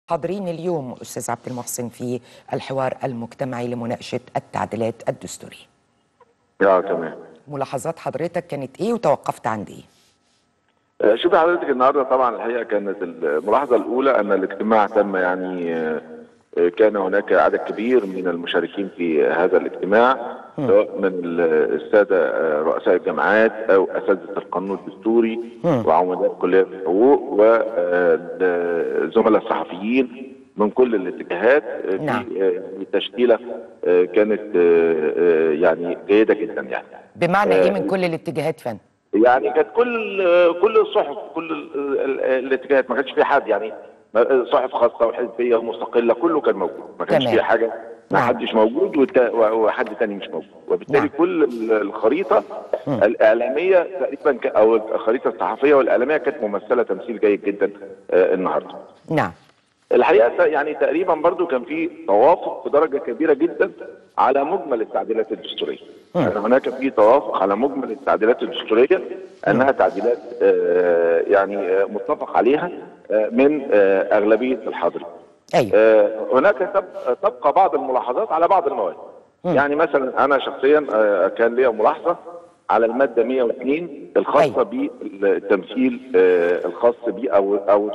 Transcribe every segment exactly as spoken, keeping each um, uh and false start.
حاضرين اليوم أستاذ عبد المحسن في الحوار المجتمعي لمناقشة التعديلات الدستورية. اه تمام. ملاحظات حضرتك كانت إيه وتوقفت عند إيه؟ آه شوفي حضرتك، النهارده طبعا الحقيقه كانت الملاحظه الاولى ان الاجتماع تم يعني آه كان هناك عدد كبير من المشاركين في هذا الاجتماع، سواء من الساده رؤساء الجامعات او اساتذه القانون الدستوري وعمداء كليات الحقوق والزملاء الصحفيين من كل الاتجاهات. نعم. في تشكيله كانت يعني جيده جدا. يعني بمعنى ايه من كل الاتجاهات فن؟ يعني كانت كل كل الصحف، كل الاتجاهات، ما كانش في حد يعني صحف خاصه وحزبيه ومستقله، كله كان موجود، ما كانش في حاجه ما نعم. حدش موجود وحد تاني مش موجود، وبالتالي نعم. كل الخريطه م. الاعلاميه تقريبا او الخريطه الصحفيه والاعلاميه كانت ممثله تمثيل جيد جدا النهارده. نعم. الحقيقه يعني تقريبا برضو كان في توافق بدرجه كبيره جدا على مجمل التعديلات الدستوريه. يعني هناك في توافق على مجمل التعديلات الدستوريه انها تعديلات آه يعني آه متفق عليها آه من آه اغلبيه الحاضرين. أيوة. آه هناك تبقى بعض الملاحظات على بعض المواد. يعني مثلا انا شخصيا آه كان لي ملاحظه على الماده مئة واثنين الخاصه أيوة. بالتمثيل آه الخاص بي او او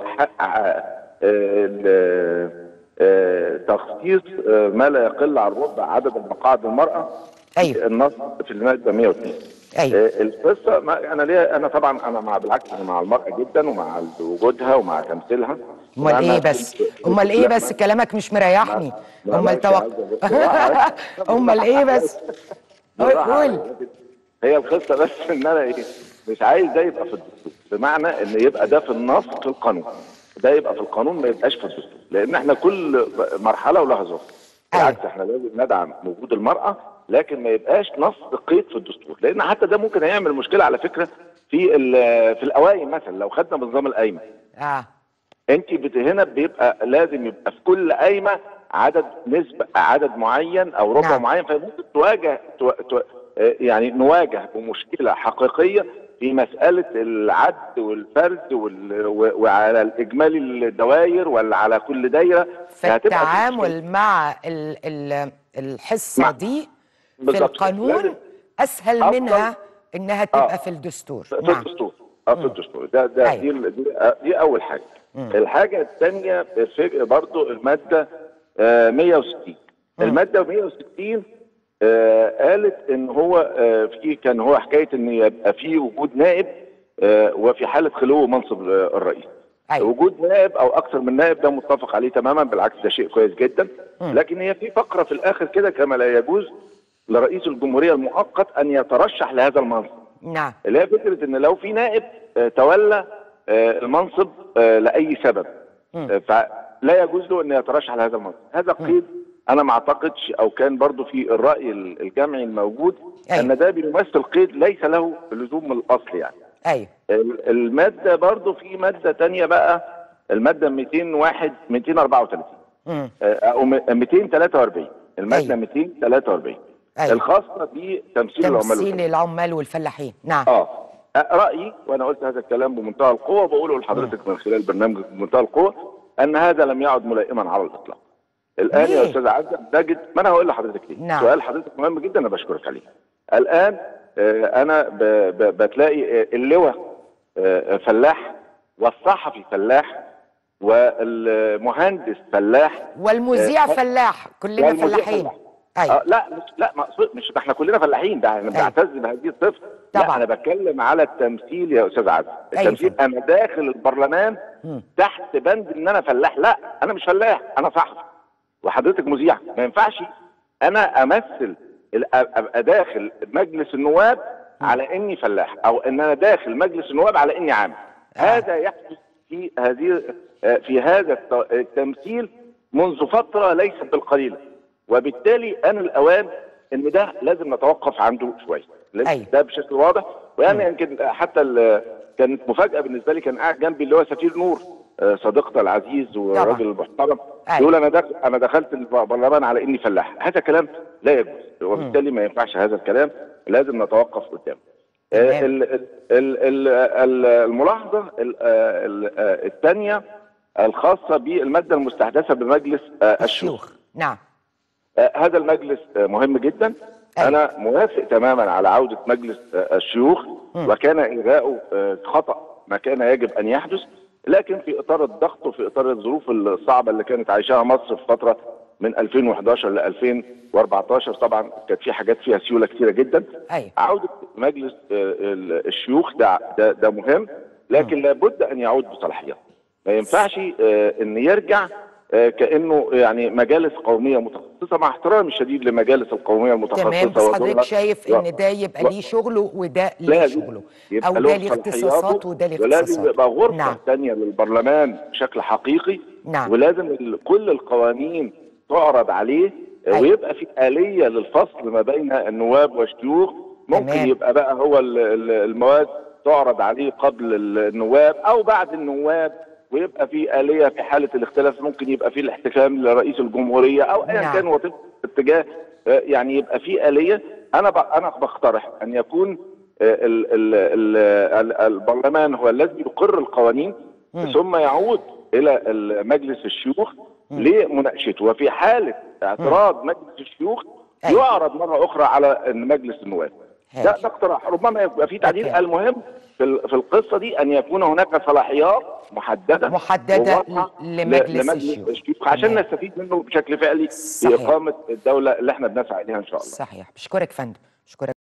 آه تخصيص آه ما لا يقل عن ربع عدد المقاعد المرأة. أيوة. النص في المادة مئة واثنين. أيوة. آه القصة ما انا ليه انا طبعا انا مع بالعكس انا مع المرأة جدا ومع وجودها ومع تمثيلها. امال ايه بس امال ايه بس كلامك مش مريحني. امال توقع امال ايه بس قول. هي القصة بس ان انا ايه مش عايز ده يبقى في الدستور، بمعنى ان يبقى ده في النص في القانون، ده يبقى في القانون ما يبقاش في الدستور، لان احنا كل مرحله ولها ظروف. بالعكس احنا لازم ندعم وجود المراه، لكن ما يبقاش نص قيد في الدستور، لان حتى ده ممكن هيعمل مشكله على فكره في في القوايم. مثلا لو خدنا بنظام القايمه اه انت هنا بيبقى لازم يبقى في كل قايمه عدد نسبه عدد معين او ربع نعم. معين، فممكن تواجه تو... تو... يعني نواجه بمشكله حقيقيه في مسألة العد والفرد وال... وعلى الإجمالي الدوائر ولا على كل دايرة. فالتعامل مع ال... ال... الحصة مع... دي في القانون أسهل أفضل... منها إنها تبقى آه. في الدستور. في نعم. الدستور اه في الدستور ده ده أيوة. دي, دي, دي أول حاجة. مم. الحاجة الثانية برضو المادة آه مئة وستين. مم. المادة مئة وستين آه قالت ان هو آه في كان هو حكايه ان يبقى في وجود نائب آه وفي حاله خلو منصب آه الرئيس. أيوة. وجود نائب او اكثر من نائب ده متفق عليه تماما، بالعكس ده شيء كويس جدا. م. لكن هي في فقره في الاخر كده كما لا يجوز لرئيس الجمهوريه المؤقت ان يترشح لهذا المنصب. نعم. اللي هي فكره ان لو في نائب آه تولى آه المنصب آه لاي سبب آه فلا يجوز له ان يترشح لهذا المنصب. هذا قيد انا ما اعتقدش، او كان برضو في الراي الجمعي الموجود أيوة. ان ده بيمثل قيد ليس له لزوم الاصل. يعني ايوه الماده برضو في ماده ثانيه بقى، الماده مئتين وواحد مئتين واربعة وثلاثين امم او مئتين وثلاثة واربعين، الماده أيوة. مئتين وثلاثة واربعين أيوة. الخاصه بتمثيل العمال تمثيل العمال والفلاحين. نعم. اه رايي، وانا قلت هذا الكلام بمنتهى القوه، بقوله لحضرتك من خلال برنامج بمنتهى القوه، ان هذا لم يعد ملائما على الاطلاق. الان ليه؟ يا استاذ عزه نجد، ما انا هقول لحضرتك ليه. نعم. سؤال حضرتك مهم جدا انا بشكرك عليه. الان آه انا ب ب بتلاقي آه اللواء آه فلاح، والصحفي فلاح، والمهندس فلاح، والمذيع آه فلاح، كلنا فلاحين. أيوة. آه لا مش لا مقصود مش احنا كلنا فلاحين، ده انا بعتز بهذه الصفه. لا انا بتكلم على التمثيل يا استاذ عزه. التمثيل أيوة. انا داخل البرلمان م. تحت بند ان انا فلاح. لا انا مش فلاح، انا صحفي وحضرتك مذيع. ما ينفعش انا امثل ابقى داخل مجلس النواب على اني فلاح، او ان انا داخل مجلس النواب على اني عامل. آه. هذا يحدث في هذه في هذا التمثيل منذ فتره ليست بالقليله، وبالتالي انا الاوان ان ده لازم نتوقف عنده شويه. أيوة. ده بشكل واضح. ويعني يمكن حتى كانت مفاجاه بالنسبه لي، كان قاعد جنبي اللي هو سفير نور صديقنا العزيز والراجل المحترم، يقول انا دخل انا دخلت البرلمان على اني فلاح. هذا كلام لا يجوز، وبالتالي ما ينفعش هذا الكلام، لازم نتوقف قدامه. الملاحظه الثانيه الخاصه بالماده المستحدثه بمجلس الشيوخ. نعم. هذا المجلس مهم جدا. أي. انا موافق تماما على عوده مجلس الشيوخ، م. وكان الغاؤه خطا ما كان يجب ان يحدث، لكن في اطار الضغط وفي اطار الظروف الصعبه اللي كانت عايشاها مصر في فتره من ألفين وحداشر ل ألفين وأربعتاشر، طبعا كانت في حاجات فيها سيوله كثيره جدا. أي. عوده مجلس الشيوخ ده ده, ده مهم، لكن م. لابد ان يعود بصلاحيات. ما ينفعش ان يرجع كانه يعني مجالس قوميه متخصصه، مع احترامي الشديد لمجالس القوميه المتخصصه. تمام، بس حضرتك شايف ان ده يبقى ليه شغله وده ليه شغله، او ده ليه اختصاصات وده ليه اختصاصات. ولازم يبقى غرفه نعم. ثانيه للبرلمان بشكل حقيقي. نعم. ولازم كل القوانين تعرض عليه. أي. ويبقى في آلية للفصل ما بين النواب والشيوخ. ممكن تمام. يبقى بقى هو المواد تعرض عليه قبل النواب او بعد النواب، ويبقى في آلية في حالة الاختلاف ممكن يبقى في الاحتكام لرئيس الجمهورية او ايا نعم. كان وطبق الاتجاه، يعني يبقى في آلية. انا انا بقترح ان يكون ال ال ال البرلمان هو الذي يقر القوانين، م. ثم يعود الى مجلس الشيوخ م. لمناقشته، وفي حالة اعتراض م. مجلس الشيوخ أي. يعرض مرة اخرى على مجلس النواب. ده ده اقتراح، ربما يبقى في تعديل. أوكي. المهم في في القصه دي ان يكون هناك صلاحيات محدده محدده لمجلس الشيوخ عشان تمام. نستفيد منه بشكل فعلي في اقامه الدوله اللي احنا بنسعى اليها ان شاء الله. صحيح. بشكرك فندم. بشكرك.